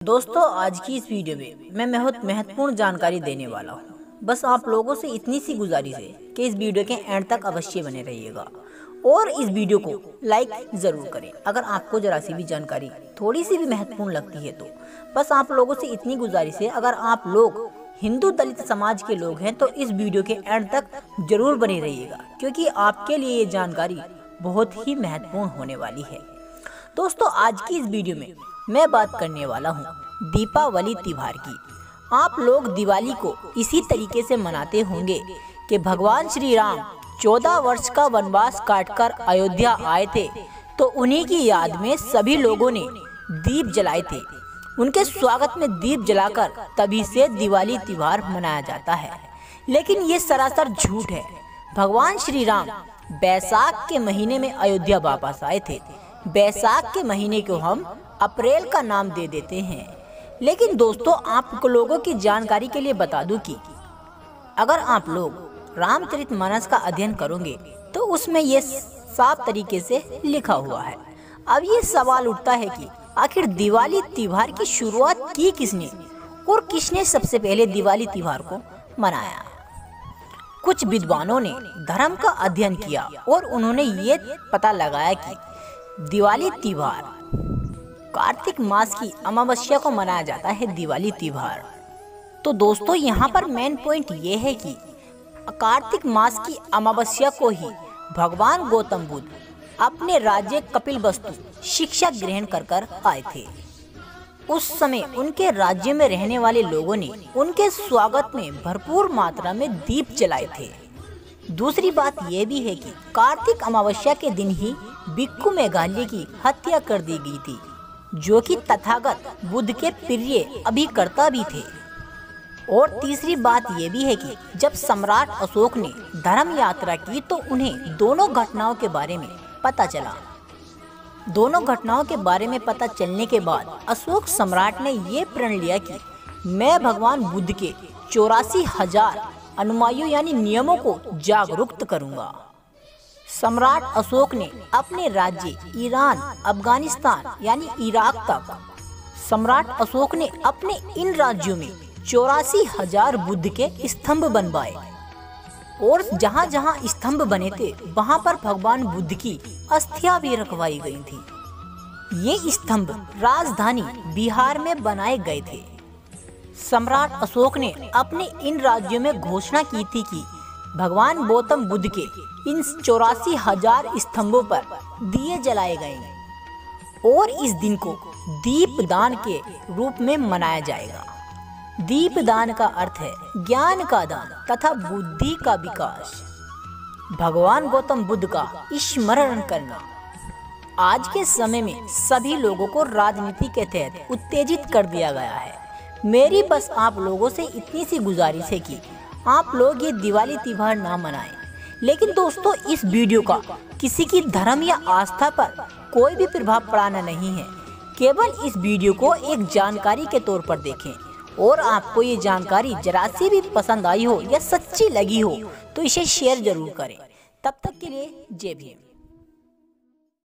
दोस्तों, आज की इस वीडियो में मैं बहुत महत्वपूर्ण जानकारी देने वाला हूँ। बस आप लोगों से इतनी सी गुजारिश है कि इस वीडियो के एंड तक अवश्य बने रहिएगा और इस वीडियो को लाइक ज़रूर करें। अगर आपको जरा सी भी जानकारी थोड़ी सी भी महत्वपूर्ण लगती है तो बस आप लोगों से इतनी गुजारिश है, अगर आप लोग हिंदू दलित समाज के लोग हैं तो इस वीडियो के एंड तक जरूर बने रहिएगा, क्योंकि आपके लिए ये जानकारी बहुत ही महत्वपूर्ण होने वाली है। दोस्तों, आज की इस वीडियो में मैं बात करने वाला हूँ दीपावली त्योहार की। आप लोग दिवाली को इसी तरीके से मनाते होंगे कि भगवान श्री राम 14 वर्ष का वनवास काटकर अयोध्या आए थे, तो उन्हीं की याद में सभी लोगों ने दीप जलाए थे। उनके स्वागत में दीप जलाकर तभी से दिवाली त्योहार मनाया जाता है। लेकिन ये सरासर झूठ है। भगवान श्री राम बैसाख के महीने में अयोध्या वापस आए थे। बैसाख के महीने को हम अप्रैल का नाम दे देते हैं। लेकिन दोस्तों, आप लोगों की जानकारी के लिए बता दूं कि अगर आप लोग रामचरितमानस का अध्ययन करोगे तो उसमें ये साफ तरीके से लिखा हुआ है। अब ये सवाल उठता है कि आखिर दिवाली त्योहार की शुरुआत की किसने और किसने सबसे पहले दिवाली त्योहार को मनाया। कुछ विद्वानों ने धर्म का अध्ययन किया और उन्होंने ये पता लगाया कि दिवाली त्योहार कार्तिक मास की अमावस्या को मनाया जाता है। दिवाली त्योहार तो दोस्तों, यहाँ पर मेन पॉइंट ये है कि कार्तिक मास की अमावस्या को ही भगवान गौतम बुद्ध अपने राज्य कपिलवस्तु शिक्षा ग्रहण कर आए थे। उस समय उनके राज्य में रहने वाले लोगों ने उनके स्वागत में भरपूर मात्रा में दीप जलाए थे। दूसरी बात यह भी है कि कार्तिक अमावस्या के दिन ही भिक्खु मेघालय की हत्या कर दी गई थी, जो कि तथागत बुद्ध के प्रिय अभिकर्ता भी थे। और तीसरी बात यह भी है कि जब सम्राट अशोक ने धर्म यात्रा की तो उन्हें दोनों घटनाओं के बारे में पता चला। दोनों घटनाओं के बारे में पता चलने के बाद अशोक सम्राट ने ये प्रण लिया कि मैं भगवान बुद्ध के 84,000 अनुयायियों यानी नियमों को जागरूक करूंगा। सम्राट अशोक ने अपने राज्य ईरान, अफगानिस्तान यानी इराक तक सम्राट ने अपने इन राज्यों में 84,000 बुद्ध के स्तंभ बनवाए और जहाँ जहाँ स्तंभ बने थे वहाँ पर भगवान बुद्ध की अस्थियां भी रखवाई गई थी। ये स्तंभ राजधानी बिहार में बनाए गए थे। सम्राट अशोक ने अपने इन राज्यों में घोषणा की थी कि भगवान गौतम बुद्ध के इन 84,000 स्तंभों पर दिए जलाए गए और इस दिन को दीपदान के रूप में मनाया जाएगा। दीपदान का अर्थ है ज्ञान का दान तथा बुद्धि का विकास। भगवान गौतम बुद्ध का स्मरण करना। आज के समय में सभी लोगों को राजनीति के तहत उत्तेजित कर दिया गया है। मेरी बस आप लोगों से इतनी सी गुजारिश है कि आप लोग ये दिवाली त्योहार ना मनाएं। लेकिन दोस्तों, इस वीडियो का किसी की धर्म या आस्था पर कोई भी प्रभाव पड़ाना नहीं है। केवल इस वीडियो को एक जानकारी के तौर पर देखें और आपको ये जानकारी जरा सी भी पसंद आई हो या सच्ची लगी हो तो इसे शेयर जरूर करें। तब तक के लिए जय भीम।